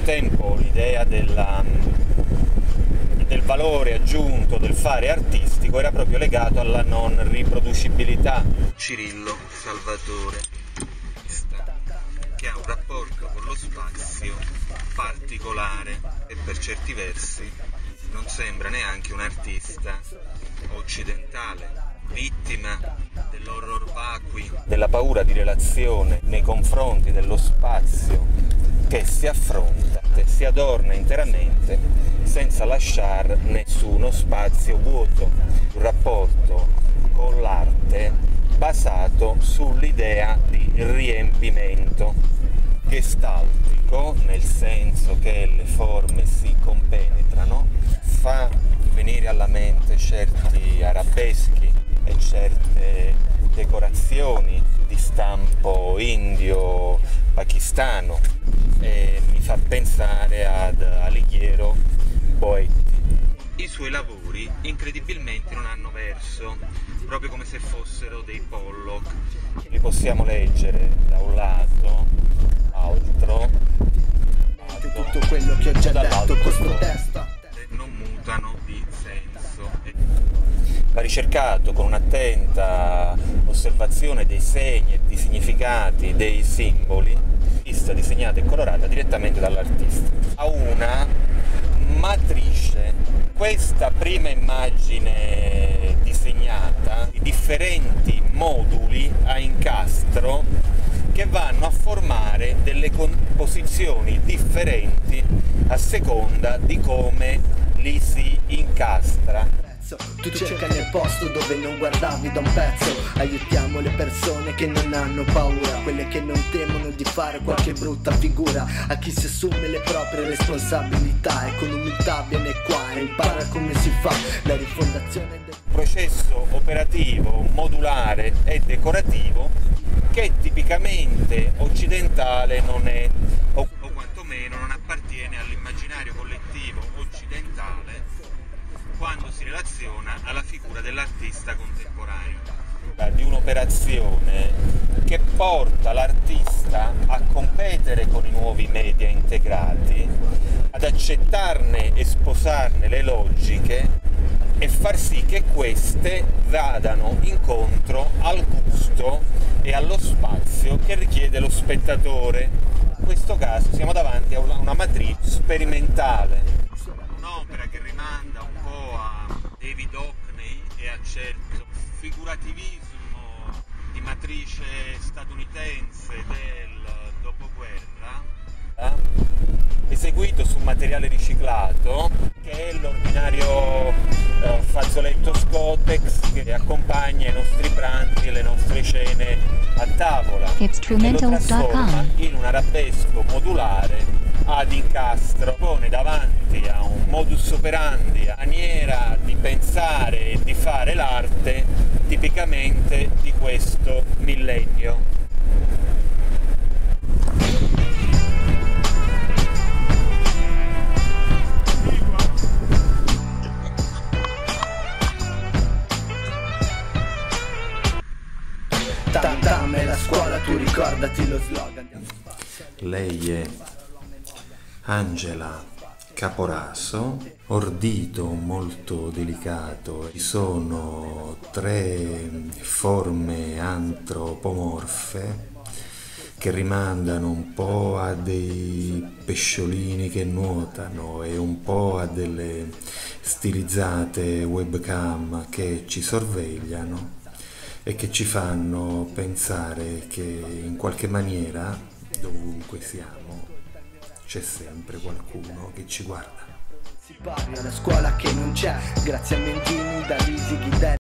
tempo l'idea del valore aggiunto del fare artistico era proprio legato alla non riproducibilità. Cirillo Salvatore, che ha un rapporto con lo spazio particolare e per certi versi non sembra neanche un artista occidentale, vittima dell'horror vacui, della paura di relazione nei confronti dello spazio che si affronta e si adorna interamente senza lasciare nessuno spazio vuoto. Un rapporto con l'arte basato sull'idea di riempimento gestaltico, nel senso che le forme si compenetrano, fa venire alla mente certi arabeschi e certe decorazioni di stampo indio, pakistano, e mi fa pensare ad Alighiero Boetti. I suoi lavori incredibilmente non hanno verso, proprio come se fossero dei Pollock. Li possiamo leggere da un lato, altro, tutto quello che ho già detto, questo testo non mutano di senso. Va ricercato con un'attenta osservazione dei segni e di significati dei simboli, lista disegnata e colorata direttamente dall'artista. Ha una matrice. Questa prima immagine disegnata, i differenti moduli a incastro che vanno a formare delle composizioni differenti a seconda di come li si incastra. Tu cerca nel posto dove non guardavi da un pezzo. Aiutiamo le persone che non hanno paura, quelle che non temono di fare qualche brutta figura. A chi si assume le proprie responsabilità e con umiltà viene qua e impara come si fa la rifondazione del processo operativo, modulare e decorativo che tipicamente occidentale non è, o quantomeno non appartiene all'immaginario collettivo occidentale quando si relaziona alla figura dell'artista contemporaneo. Di un'operazione che porta l'artista a competere con i nuovi media integrati, ad accettarne e sposarne le logiche e far sì che queste vadano incontro al gusto e allo spazio che richiede lo spettatore. In questo caso siamo davanti a una matrice sperimentale. Un'opera che rimanda un po' a David Hockney e a certo figurativismo di matrice statunitense del dopoguerra, eseguito su materiale riciclato, che è l'ordinario fazzoletto Scotex che accompagna i nostri pranzi e le nostre cene a tavola, e lo trasforma in un arabesco modulare ad incastro. Pone davanti a un modus operandi, a maniera di pensare e di fare l'arte tipicamente di questo millennio. Tam è la scuola, tu ricordati lo slogan. Lei è Angela Caporaso, ordito molto delicato. Ci sono 3 forme antropomorfe che rimandano un po' a dei pesciolini che nuotano e un po' a delle stilizzate webcam che ci sorvegliano e che ci fanno pensare che in qualche maniera, dovunque siamo, c'è sempre qualcuno che ci guarda. Si parla alla scuola che non c'è, grazie a Mentini, da Risi,